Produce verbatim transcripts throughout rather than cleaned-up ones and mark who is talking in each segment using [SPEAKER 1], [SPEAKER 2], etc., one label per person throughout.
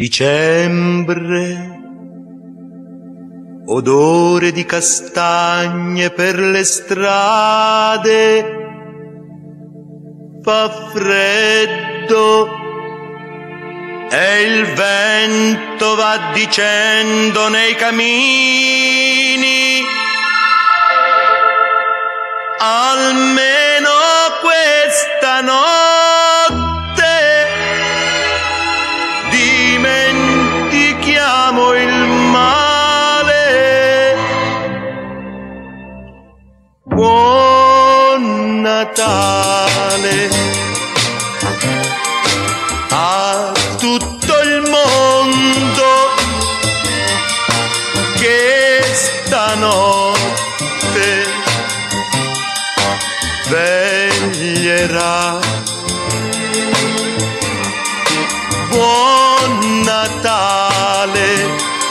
[SPEAKER 1] Dicembre, odore di castagne per le strade, fa freddo e il vento va dicendo nei camini: almeno questa notte dimentichiamo il male. Buon Natale a tutto il mondo che stanotte veglierà. Buon Natale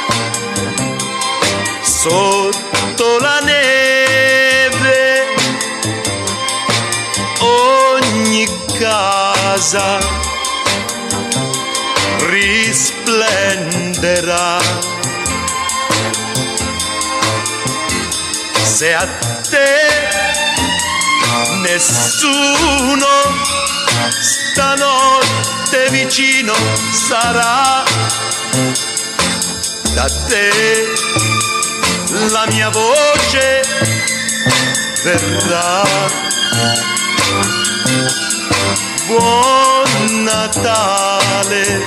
[SPEAKER 1] sotto la neve, ogni casa risplenderà. Se a te nessuno stanotte vicino sarà, da te la mia voce verrà. Buon Natale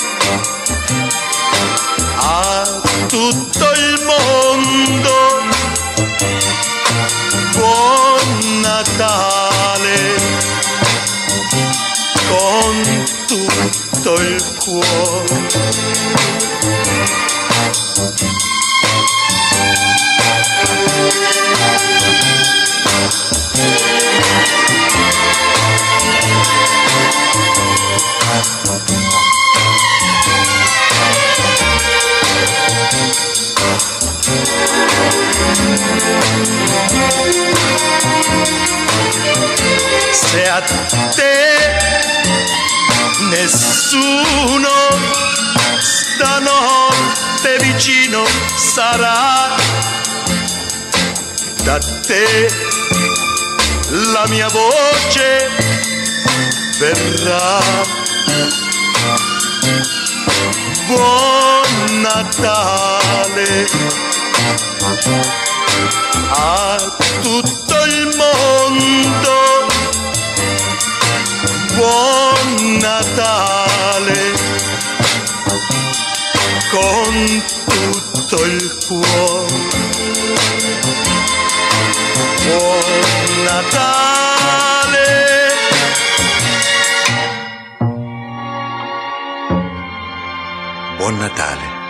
[SPEAKER 1] a tutto il mondo, buon Natale con tutto il cuore. Se a te nessuno stanotte vicino sarà, da te la mia voce verrà. Buon Natale a tutto il mondo, buon Natale con tutto il cuore. Buon Natale. Buon Natale.